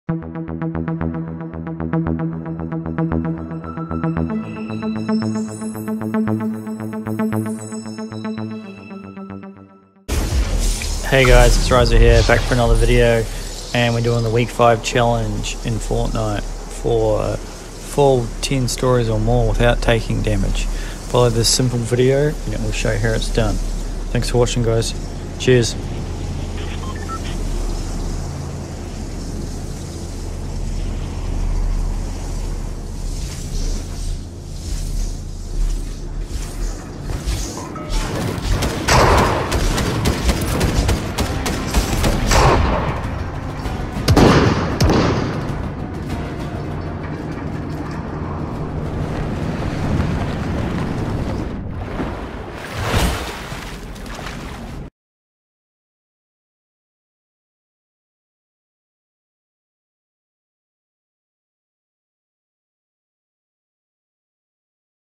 Hey guys, it's Riser here, back for another video, and we're doing the week 5 challenge in Fortnite for full 10 stories or more without taking damage. Follow this simple video and it will show you how it's done. Thanks for watching guys, cheers.